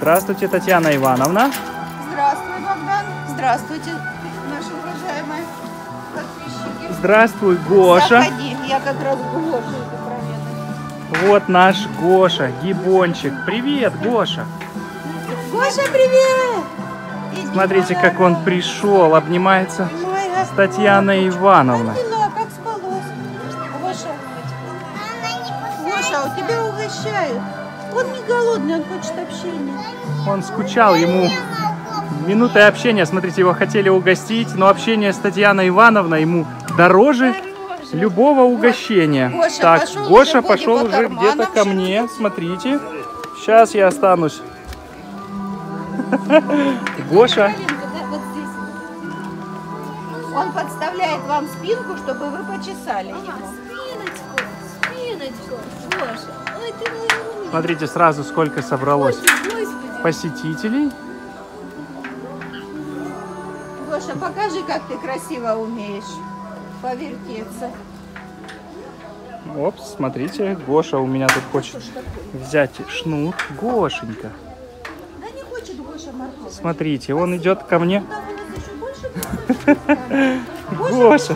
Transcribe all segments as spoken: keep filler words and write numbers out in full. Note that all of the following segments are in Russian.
Здравствуйте, Татьяна Ивановна. Здравствуй, Богдан. Здравствуйте, наши уважаемые подписчики. Здравствуй, Гоша. Заходи, я как раз Гошу иду проведать. Вот наш Гоша, гибончик. Привет, Гоша. Гоша, привет! Иди, Смотрите, моя как он дорогая. пришел, обнимается Моя с Татьяной Ивановной. Ангела, как спалось. Гоша, Гоша, у тебя угощают. Он не голодный, он хочет общения. Он скучал, ему минуты общения. Смотрите, его хотели угостить, но общение с Татьяной Ивановной ему дороже любого угощения. Гоша Так, пошел Гоша уже, пошел боги по уже где-то карманам ко мне. Смотрите, сейчас я останусь. Гоша. Вот здесь. Он подставляет вам спинку, чтобы вы почесали его. Спиночку, спиночку, Гоша. Ой, ты мой умный. Смотрите, сразу сколько собралось Господи. посетителей. Гоша, покажи, как ты красиво умеешь повертеться. Опс, смотрите, Гоша у меня тут хочет взять шнур. Гошенька. Да не хочет Гоша морковь. Смотрите, он идет ко мне. Там у нас еще больше Гоша.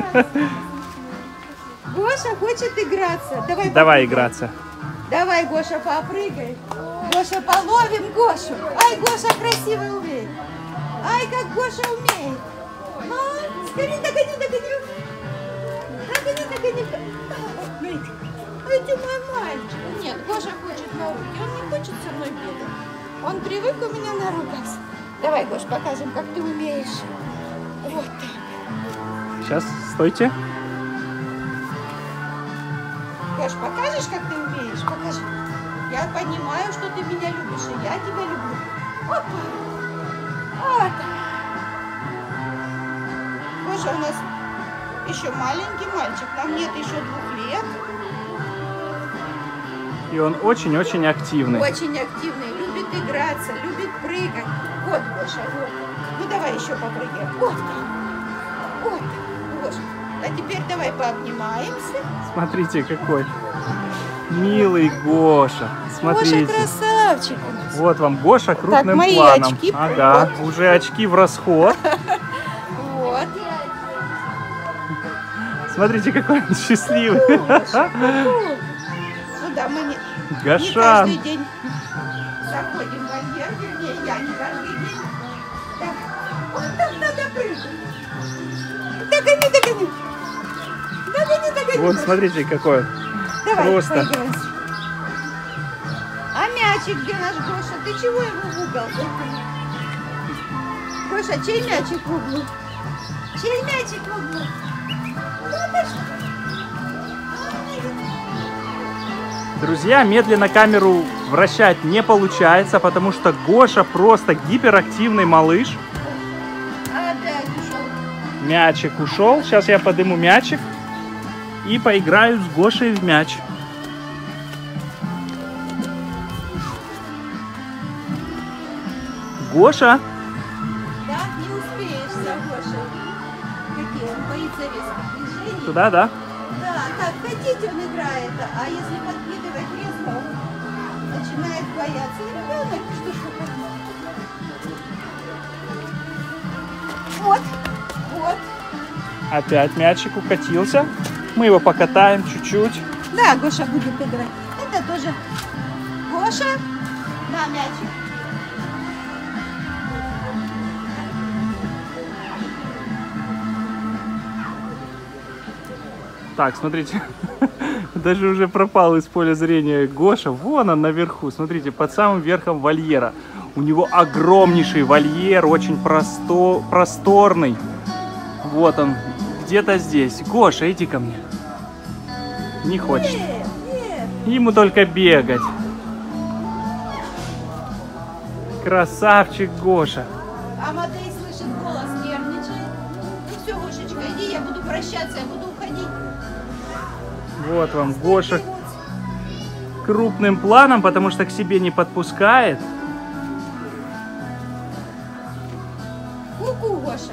Гоша хочет играться. Давай, Давай попрыгай. играться. Давай, Гоша, попрыгай. Гоша, половим Гошу. Ай, Гоша красиво умеет. Ай, как Гоша умеет. А, скорее догони, догони. Догони, догони. Ай, ты мой мальчик. Нет, Гоша хочет на руки. Он не хочет со мной бегать. Он привык у меня на руках. Давай, Гош, покажем, как ты умеешь. Вот так. Сейчас, стойте. Гош, покажешь, как ты умеешь? Покажи. Я понимаю, что ты меня любишь, и я тебя люблю. Опа. Вот так. Гоша у нас еще маленький мальчик. Нам нет еще двух лет. И он очень-очень активный. Очень активный. Любит играться, любит прыгать. Вот, Гоша, вот. Ну, давай еще попрыгаем. Вот так. Вот так. Гоша. А теперь давай пообнимаемся. Смотрите, какой милый Гоша. Смотрите. Гоша красавчик у нас. Вот вам Гоша крупным Так, мои планом. очки. Ага, уже очки в расход. Вот. Смотрите, какой он счастливый. Гоша. Ну да, мы не, не Гошан. каждый день заходим в вольер, вернее, я не каждый день. Так, вот там надо прыгать. Догони, догони. Догони, догони. Вот Гоша. смотрите, какой он. Давай, просто. поиграем. А мячик где наш Гоша? Ты чего его в угол? Гоша, чей мячик в углу? Чей мячик в углу? Друзья, медленно камеру вращать не получается, потому что Гоша просто гиперактивный малыш. А, да, ушел. Мячик ушел. Сейчас я подниму мячик и поиграю с Гошей в мяч. Гоша, Да, не успеешь за Гошей. Какие? Он боится резких движений. туда, да? Да, так, хотите, он играет, а если подкидывать резко, он начинает бояться. И ребенок, что ж такое? Вот, вот. Опять мячик укатился. Мы его покатаем чуть-чуть. Да, Гоша будет играть. Это тоже Гоша. На, мячик. Так, смотрите, даже уже пропал из поля зрения Гоша. Вон он наверху, смотрите, под самым верхом вольера. У него огромнейший вольер, очень просто, просторный. Вот он, где-то здесь. Гоша, иди ко мне. Не хочет. Нет, нет. Ему только бегать. Красавчик Гоша. А Матвей слышит голос, нервничает. Ну все, Гошечка, иди, я буду прощаться, я буду уходить. Вот вам Гоша крупным планом, потому что к себе не подпускает. Ку-ку, Гоша.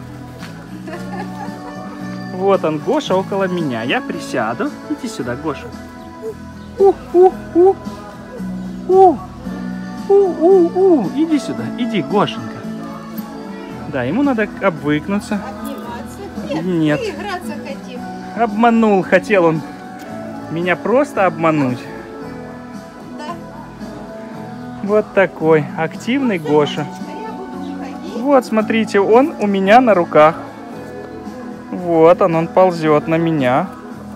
Вот он, Гоша, около меня. Я присяду. Иди сюда, Гоша. У, у, у, у. У-у-у, иди сюда, иди, Гошенька. Да, ему надо обвыкнуться. Обниматься? Нет, Нет. мы играться хотим. Обманул, хотел он меня просто обмануть. Да. Вот такой активный Гоша. Я буду уходить. Вот, смотрите, он у меня на руках. Вот он, он ползет на меня.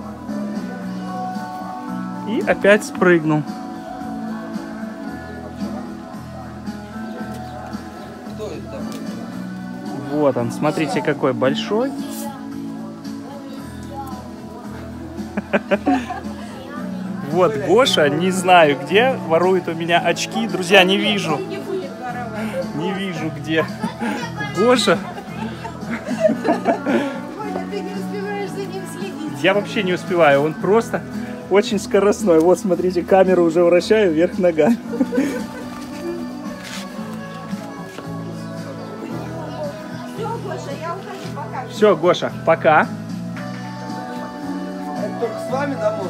И опять спрыгнул. Вот он, смотрите, какой большой. Вот Гоша, не знаю где, ворует у меня очки. Друзья, не вижу. Он не будет воровать. Не вижу где. Гоша. Коля, ты не успеваешь за ним следить. Я вообще не успеваю, он просто очень скоростной. Вот, смотрите, камеру уже вращаю вверх ногами. Все, Гоша, я ухожу, пока. Все, Гоша, пока. Это только с вами домой?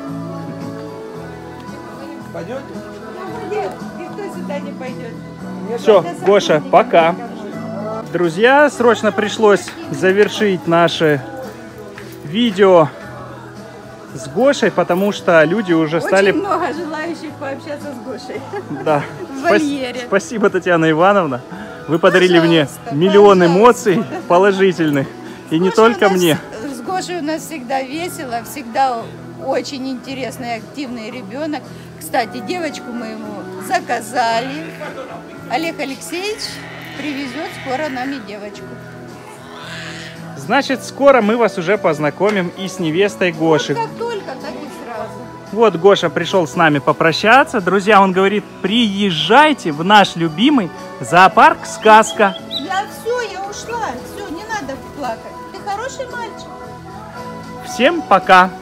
Пойдете? Нет, никто сюда не пойдет. Все, Гоша, пока. Друзья, срочно пришлось завершить наше видео с Гошей, потому что люди уже стали... Очень много желающих пообщаться с Гошей. Да. В Спас- вольере. Спасибо, Татьяна Ивановна. Вы подарили мне Пожалуйста, миллион пожалуйста. эмоций положительных. И не Гоша только у нас- мне. С Гошей у нас всегда весело, всегда очень интересный, активный ребенок. Кстати, девочку мы ему заказали. Олег Алексеевич привезет скоро нам и девочку. Значит, скоро мы вас уже познакомим и с невестой Гоши. Как только, так и сразу. Вот Гоша пришел с нами попрощаться. Друзья, он говорит, приезжайте в наш любимый зоопарк «Сказка». Я все, я ушла. Все, не надо плакать. Ты хороший мальчик. Всем пока!